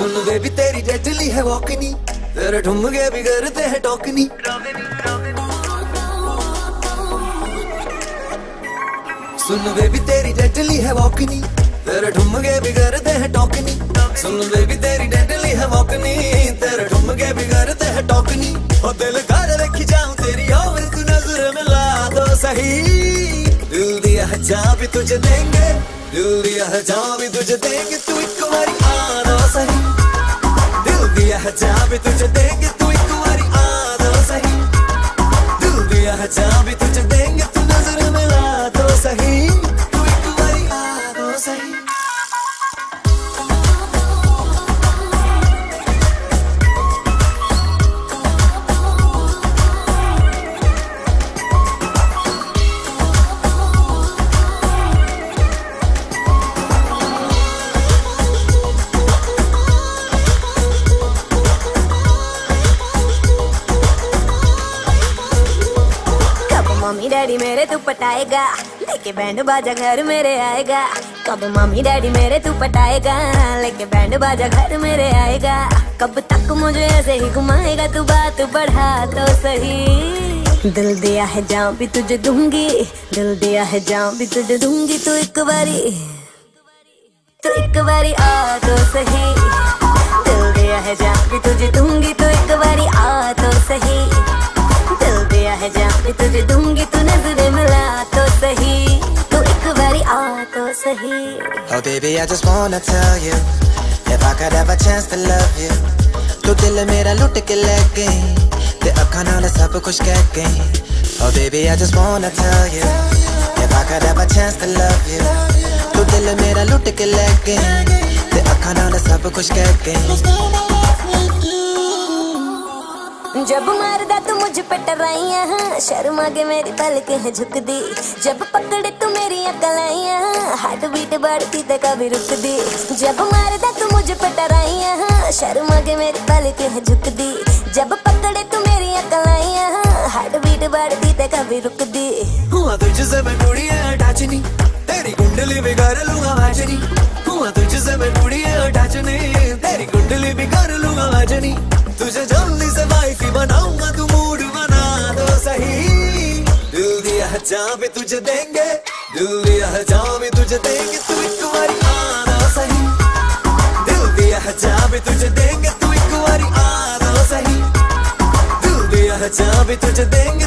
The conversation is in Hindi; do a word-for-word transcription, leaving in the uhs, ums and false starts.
सुन बेबी तेरी डेडली है वॉकनी, तेरे ठुमके भी करते हैं टॉकनी। सुन बेबी तेरी डेडली है वॉकनी, तेरे ठुमके भी करते हैं टॉकनी। सुन बेबी तेरी डेडली है वॉकनी, तेरे ठुमके भी करते हैं टॉकनी। और दिल कर रखी जाऊं तेरी और तू नजर मिला दो सही। दिल दिया है जहाँ भी तुझे देंगे, दिल दिया है जहाँ भी तुझे देंगे, तू एक बारी आ दो सही। दिल दिया है जहाँ भी तुझे देंगे, तू एक बारी आ दो सही। दिल दिया है जहाँ भी तुझे देंगे, तू नजर मिला दो सही, तू एक बारी आ दो सही। मम्मी डैडी मेरे तू पटाएगा, लेके बैंड बाजा घर मेरे आएगा। कब मम्मी डैडी मेरे तू पटाएगा, लेके बैंड बाजा घर मेरे आएगा। कब तक मुझे ऐसे ही घुमाएगा, तू बात बढ़ा तो सही। दिल दिया है जहाँ भी तुझे दूंगी, दिल दिया है जहाँ भी तुझे दूंगी, तू एक बारी तू एक बारी आ तो सही। दिल दिया है जहाँ भी तुझे दूंगी, तू एक बारी आ तो सही। दिल दिया है जहाँ भी तुझे दूंगी, तू नजरें मिला तो सही, तू एक बारी आ तो सही। Oh baby I just wanna tell you, if I could have a chance to love you, तू दिल मेरा लुट के ले गई, ते अखां नाल सब कुछ कह गई। Oh baby I just wanna tell you, if I could have a chance to love you, तू दिल मेरा लुट के ले गई, ते अखां नाल सब कुछ कह गई। जब मारदा तू मुझ पे टराइयां, शर्म आगे मेरी पलकें झुक दी। जब पकड़े तू मेरी कलाइयां, हार्ट बीट बढ़ती ते कभी रुक दी। जब मारदा तू मुझ पे टराइयां, शर्म आगे मेरी पलकें झुक दी। जब पकड़े तू मेरी कलाइयां, हार्ट बीट बढ़ती ते कभी रुक दी। हुआ तुझसे मैं कुड़ी अटैच नहीं, तेरी कुंडली भी कर लूंगा मैच नहीं। हुआ तुझसे मैं कुड़ी अटैच नहीं, तेरी कुंडली भी कर लूंगा मैच नहीं। तुझे जल्दी से वाइफी बनाऊंगा, तू मूड बना दो सही। दिल दिया है जहाँ भी तुझे देंगे, दिल दिया है जहाँ भी तुझे देंगे, तू एक बारी आ दो सही। दिल दिया है जहाँ भी तुझे देंगे, तू एक बारी आ दो सही। दिल दिया है जहाँ भी तुझे देंगे,